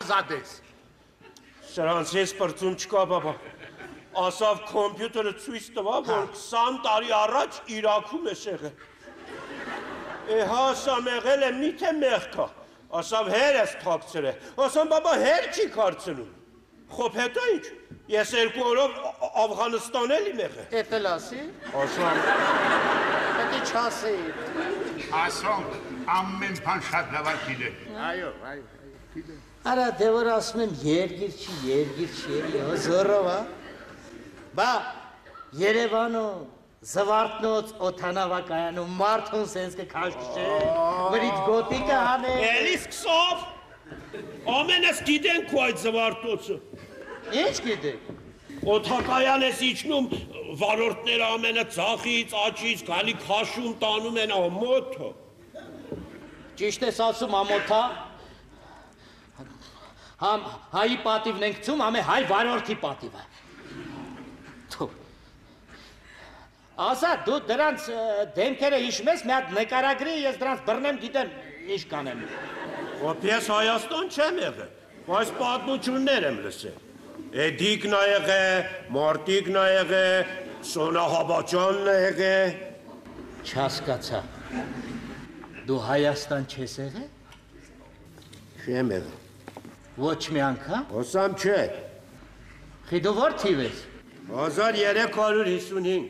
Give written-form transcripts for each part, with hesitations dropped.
զադես։ Սրանց ես պրծում չկա, բաբա։ Ասավ կոմպյուտերը ցույց տվա, որ 20 տարի առաջ Իրաքում է եղել։ Հա, սա մեղել է, միթե մեղքա։ Ասավ հեր ես թաքցրել։ Ասամ, բաբա, հեր չի կարծնում։ Խոբ հետո ինչ։ Ես 2 օրով Աֆղանստան էլի մեղել։ Էդ էլ ասի։ Ասամ։ Պետք է չասի։ Ասում, ամեն բան շատ լավ գիտե։ Այո։ Արա դե որ ասում եմ երգիր չի, զորով, հա։ Բա Երևանում Զվարթնոց օթանավակայանում մարդուն սենց կքաշչե, վրից գոտիկը հանե։ Էլի սկսով։ Ամենս գիտենք քո այդ Զվարթնոցը։ Ինչ գիտեք։ Օթակայան ես իջնում, վարորդները ամենը ծախից, աչից, գալի քաշում, տանում են ամոթը։ Ճիշտ ես ասում ամոթա։ Համ հայի պատիվն ենք ցում, ամե հայ վարորդի պատիվը։ Ասա, դու դրանց դեմքերը հիշում ես, մի հատ նկարագրի, ես դրանց բռնեմ, գիտեմ, ինչ կանեմ։ Ոպ ես Հայաստան չեմ եղել, բայց պատմություններ եմ լսել։ Էդիկն ա եղել, Մարտիկն ա եղել, Սոնա Հաբաճանն ա եղել։ Չհասկացա։ Դու Հայաստան չես եղել։ Չեմ եղել։ Ոչ մի անգամ։ Ասամ չէ։ Խի դու որ թիվ ես։ 1355։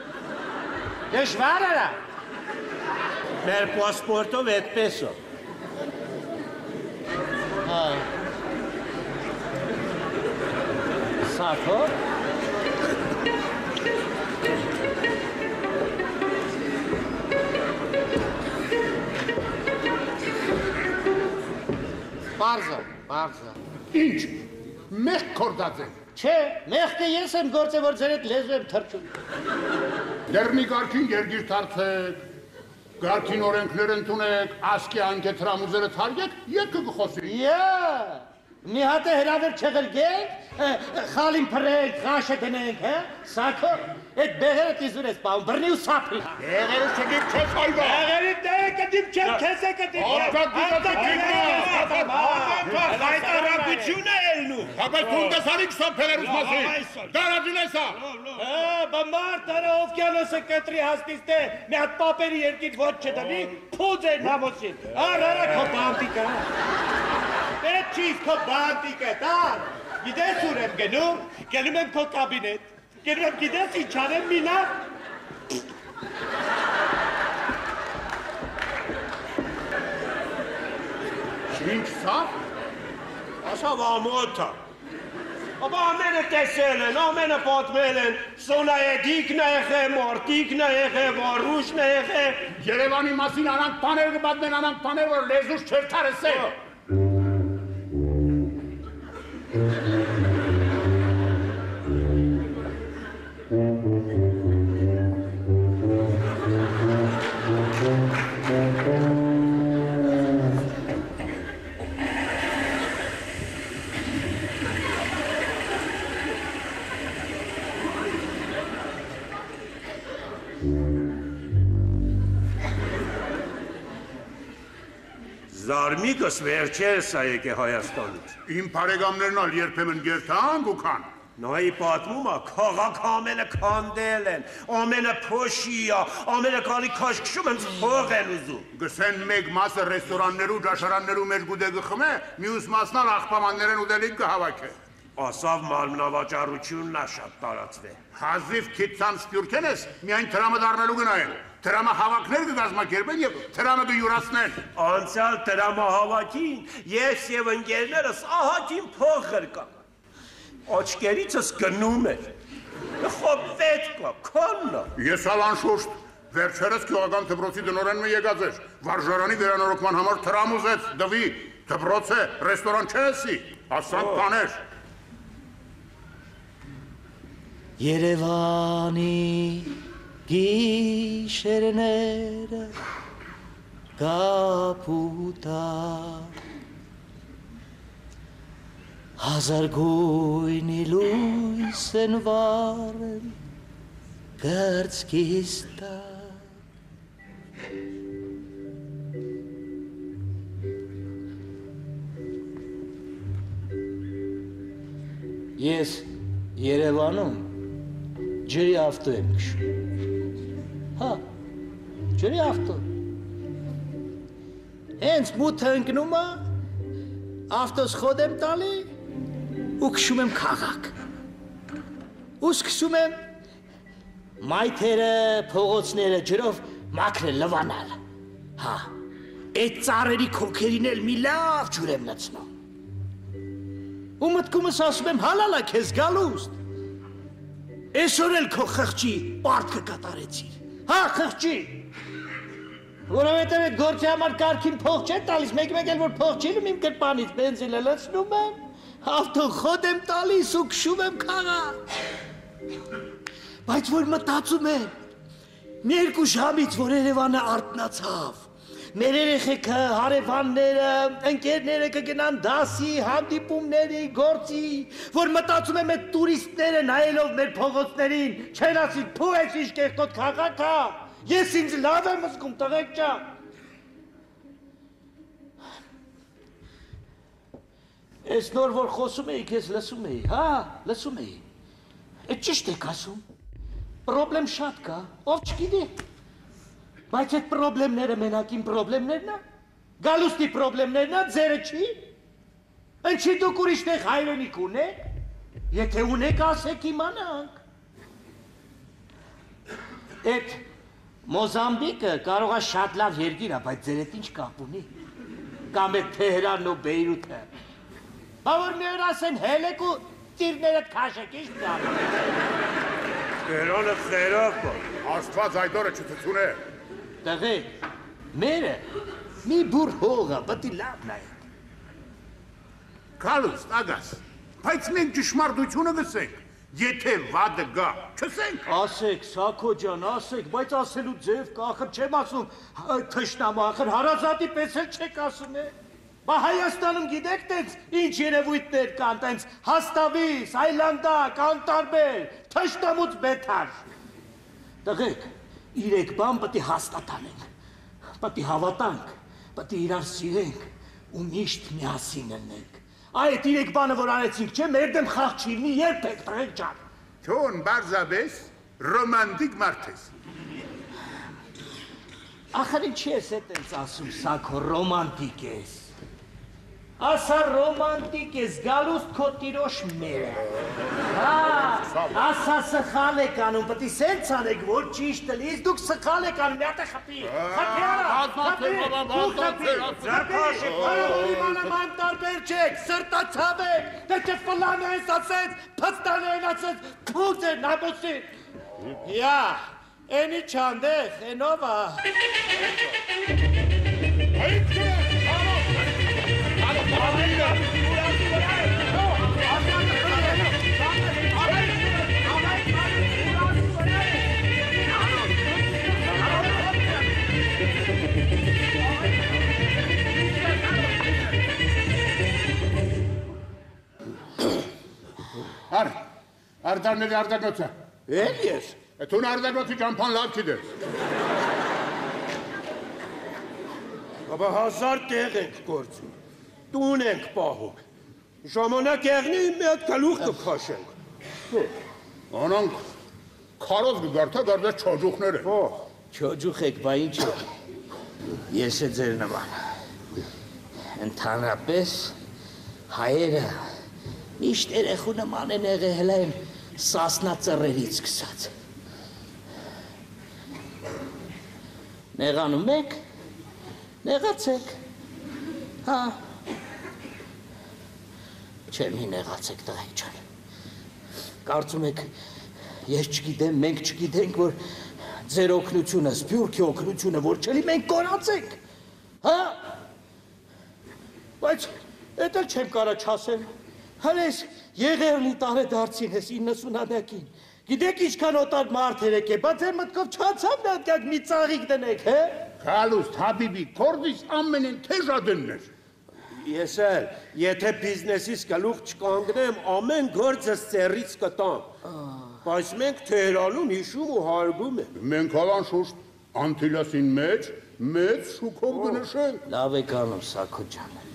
Դժվար արա։ Մեր պասպորտով այդպես է։ Սակո։ Պարզա։ Ինչ, մեղք կորդած է։ Չէ, մեղքը ես եմ գործը, որ ձեր հետ լեզու եմ թրջում։ Դեռ մի գարքին երգիր թարթեք, գարքին օրենքներ ընդունեք, ասկի անկե թրամուզերը թարգեք, երկը կխոսի։ Մի հատ է հրավեր չղրգենք, խալին պրենք, խաշը դնենք, սակո, այդ բեղերը տիզուր ես պահում, բրնի ու սապրի։ Բեղերը չգիտ չես այվա։ Բեղերի դերը կդիպ չեմ, քեզ է կդիպ։ Այդ առակություն է ելնում։ Հապայ թունդես արիք սոպերերուս մասին։ Դարաջին ես ա։ Բա մարդարը օվկյանոսը կտրի հասնից դե, մի հատ պապերի երկիտ ոչ չդնի, պուծ էր նամոսին։ Արա քո բանտիկը։ Պետ չիս քո բանտիկը, դար։ Գիտես ուր եմ գնում եմ քո կաբինետ։ Գնում եմ գիտես ինչ անեմ մինա։ Ինչ սա։ Ասավ ամոթա։ Աբա ամենը տեսել են, ամենը պատմել են, Սոնա Էդիկն ա եղել, Մարտիկն ա եղել, Վարուշն ա եղել։ Երևանի մասին անանք բաներ կպատմեն, անանք բաներ, որ լեզուս չեր թարսել։ Զարմիկս վերջերս ա եկե Հայաստանից։ Իմ բարեկամներն ալ երբեմն գերթան ու քան։ Նայի պատմում ա, քաղաք ամենը քանդել են, ամենը փոշի ա, ամենը կալի քաշքշում են փող են ուզում։ Գսեն մեկ մասը ռեստորաններու, դաշարաններու մեջ գուդե գխմե, մյուս մասն ալ աղբամաններեն ուդելիք կհավաքը։ Ասավ մարմնավաճառությունն ա շատ տարածվել։ Հազիվ քիթցան սպյուրքեն ես, միայն թրամը դառնալու գնայեն։ Թրամը հավաքներ կգազմակերպեն և թրամը կյուրացնեն։ Անցյալ թրամահավաքին ես և ընկերներս ահագին փող ղրկան։ Աչկերիցս գնում էր։ Խոբ պետք ա, քոնն ա։ Ես ալ անշուշտ, վերջերս գյուղական դպրոցի դնորենը եկած էր, վարժարանի վերանորոգման համար թրամ ուզեց, դվի, դպրոց է, ռեստորան չեսի, ասանք կաներ։ Երևանի գիշերները կապուտա Հազար գույնի լույս են վառել կրծքիս տակ Ես Երևանում ջրի ավտո եմ քշում։ Հա, ջրի ավտո։ Հենց մութը ընկնում է, ավտոս խոդ եմ տալի ու քշում եմ քաղաք։ Ու սկսում եմ մայթերը, փողոցները ջրով մաքրել, լվանալ։ Հա, այդ ծառերի քոքերին էլ մի լավ ջուր եմ լցնում։ Ու մտքումս ասում եմ հալալա քեզ գալուստ։ Այսօր էլ քո խղճի պարտքը կատարեցիր։ Հա, խղճի։ Որովհետև այդ գործի համար կարգին փող չէ տալիս, մեկ-մեկ էլ որ փող չի իմ գրպանից բենզինը լցնում եմ, ավտոն խոդ եմ տալիս ու քշում եմ քաղաք։ Բայց որ մտածում եմ, մի երկու ժամից որ Երևանը արթնացավ, մեր երեխեքը, հարևանները, ընկերները կգնան դասի, հանդիպումների, գործի, որ մտածում եմ այդ տուրիստները նայելով մեր փողոցներին, չեն ասի փու ես ինչ կեղտոտ քաղաք հա, ես ինձ լավ եմ զգում տղեկ ջան։ Այս նոր որ խոսում էիք, ես լսում էի, հա, լսում էի։ Այդ ճիշտ եք ասում։ Պրոբլեմ շատ կա, ով չգիտի։ Բայց այդ պրոբլեմները մենակ իմ պրոբլեմներն է։ Գալուստի պրոբլեմներն է, ձերը չի։ Ինչի դուք ուրիշտեղ հայրենիք ունեք։ Եթե ունեք, ասեք իմանանք։ Այդ Մոզամբիկը կարող է շատ լավ երկիր է, բայց ձեր հետ ինչ կապ ունի։ Կամ այդ Թեհրանն ու Բեյրութը։ Բա որ մի օր ասեն հելեք ու ծիրներդ քաշեք, ինչ կապ։ Տերանը խերավ կա։ Աստված այդ օրը չծծունե։ Տղեկ, մերը մի բուր հողը, բտի լավ նայեք։ Կալուստ, ագաս, բայց մենք ճշմարտությունը գսենք, եթե վադը գա, չսենք։ Ասեք, Սաքո ջան, ասեք, բայց ասելու ձև կա, ախր չեմ ասում, թշնամը, ախր հարազատի պես էլ չեք ասում է։ Բա Հայաստանում գիտեք տենց ինչ երևույթներ կան, տենց հաստավիս, այլանդակ, անտարբեր, թշնամուց բեթար։ Տղեկ, իրեք բան պտի հաստատանենք, պտի հավատանք, պտի իրար սիրենք ու միշտ միասին ելնենք։ Այդ իրեք բանը, որ արեցինք, չէ, մեր դեմ խաղ չի լինի երբեք, տղեկ ջան։ Թուն բարձաբես, ռոմանտիկ մարդ ես։ Ախր ինչի ես է տենց ասում, Սաքո, ռոմանտիկ ես։ Ասա ռոմանտիկ ես, գալուստ քո տիրոջ մերը։ Հա, ասա սխալ եք անում, պտի սենց անեք, որ ճիշտ լիս, դուք սխալ եք անում, մի հատ է խպի։ Խպի արա, խպի, զարպաշ եք, հարավոր իմանամ անտարբեր չեք, սրտացավ եք, դե չէ ֆլան ես ասենց, պստան են ասենց, պուծ է նամոսի։ Յա, ենի չանդեղ, ենովա։ Արդարների արդագոցը։ Էլ ես։ Թուն արդագոցի ճամփան լավ չի դեր։ Աբա 1000 տեղ ենք գործում, տուն ենք պահում, ժամանակ եղնի մի հատ գլուխ կքաշենք։ Անանք քարոզ գարտա դարձած չոջուխներ են։ Չոջուխ եք, բա ինչ է։ Ես է ձեր նման։ Ընդհանրապես հայերը միշտ երեխու նման են եղել հելա են սասնա ծռերից սկսած։ Նեղանում եք, նեղացեք, հա։ Չէ, մի նեղացեք տղեկ ջան։ Կարծում եք, ես չգիտեմ, մենք չգիտենք, որ ձեր օգնությունը, սփյուռքի օգնությունը, որ չելի մենք կորացենք, հա։ Բայց էդ էլ չեմ կարա չասել, հենց Եղեռնի տարեդարձին ես 90-ականին, գիտեք ինչքան օտար մարդերեք է, բայց ձեր մտքով չացավ նատկակ մի ծաղիկ դնեք, հե։ Կալուստ, հաբիբի, կորդիս ամենեն թեժադնն էր։ Ես էլ, եթե բիզնեսիս գլուխ չկանգնեմ, ամեն գործս ծերից կտամ, բայց մենք Թեհրանում հիշում ու հարգում ենք։ Մենք հալան շուշտ անթիլասին մեջ, մեծ շուքով գնշենք։ Լավ եք անում, Սաքո ջան։